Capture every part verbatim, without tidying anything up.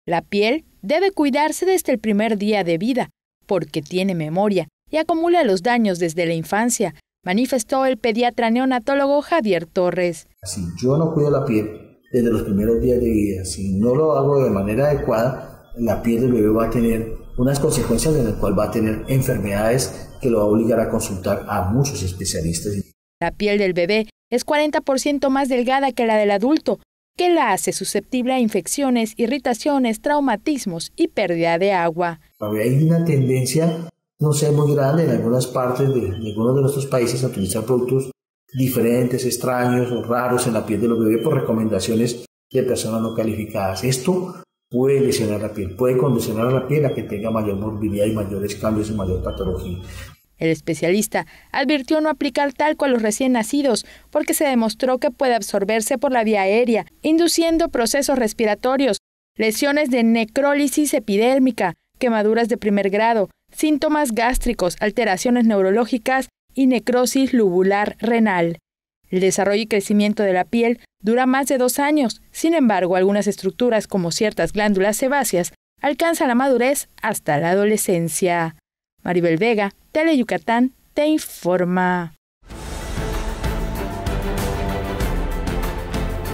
La piel debe cuidarse desde el primer día de vida, porque tiene memoria y acumula los daños desde la infancia, manifestó el pediatra neonatólogo Javier Torres. Si yo no cuido la piel desde los primeros días de vida, si no lo hago de manera adecuada, la piel del bebé va a tener unas consecuencias en las cuales va a tener enfermedades que lo va a obligar a consultar a muchos especialistas. La piel del bebé es cuarenta por ciento más delgada que la del adulto, que la hace susceptible a infecciones, irritaciones, traumatismos y pérdida de agua. Hay una tendencia, no sé, muy grande en algunas partes de, de algunos de nuestros países a utilizar productos diferentes, extraños o raros en la piel de los bebés por recomendaciones de personas no calificadas. Esto puede lesionar la piel, puede condicionar a la piel a que tenga mayor morbilidad y mayores cambios y mayor patología. El especialista advirtió no aplicar talco a los recién nacidos porque se demostró que puede absorberse por la vía aérea, induciendo procesos respiratorios, lesiones de necrólisis epidérmica, quemaduras de primer grado, síntomas gástricos, alteraciones neurológicas y necrosis lubular renal. El desarrollo y crecimiento de la piel dura más de dos años. Sin embargo, algunas estructuras, como ciertas glándulas sebáceas, alcanzan la madurez hasta la adolescencia. Maribel Vega, Tele Yucatán, te informa.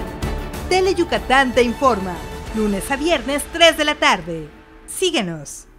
Tele Yucatán te informa, lunes a viernes, tres de la tarde. Síguenos.